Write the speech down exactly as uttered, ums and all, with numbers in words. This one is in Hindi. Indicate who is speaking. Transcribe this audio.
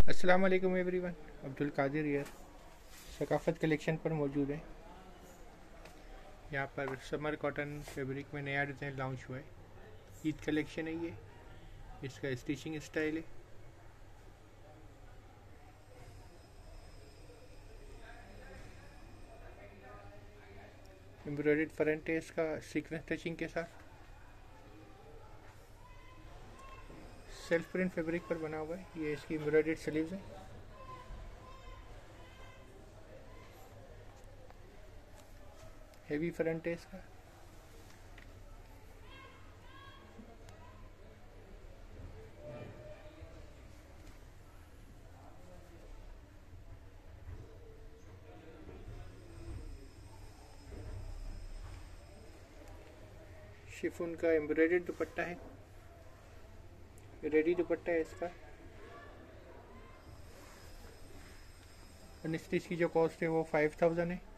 Speaker 1: अस्सलाम वालेकुम एवरीवन। अब्दुल कादिर यार सकाफ़त कलेक्शन पर मौजूद है। यहाँ पर समर कॉटन फैब्रिक में नया डिज़ाइन लॉन्च हुआ है। ईद कलेक्शन है ये। इसका स्टिचिंग स्टाइल है। एम्ब्रॉयडर्ड फ्रंट है इसका सीक्वेंस टचिंग के साथ। सेल्फ प्रिंट फैब्रिक पर बना हुआ है। ये इसकी एम्ब्रॉयडर्ड स्लीव्स है। हेवी फ्रंट है इसका। शिफॉन का एम्ब्रॉयडर्ड दुपट्टा है। रेडी दुपट्टा है इसका। अनस्टिच की जो कॉस्ट है वो फाइव थाउजेंड है।